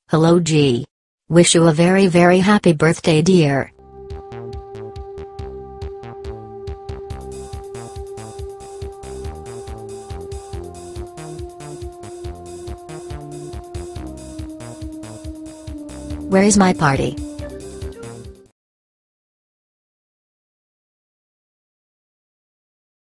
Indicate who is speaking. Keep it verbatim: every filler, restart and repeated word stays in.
Speaker 1: Hello G. Wish you a very very happy birthday dear. Where is my party?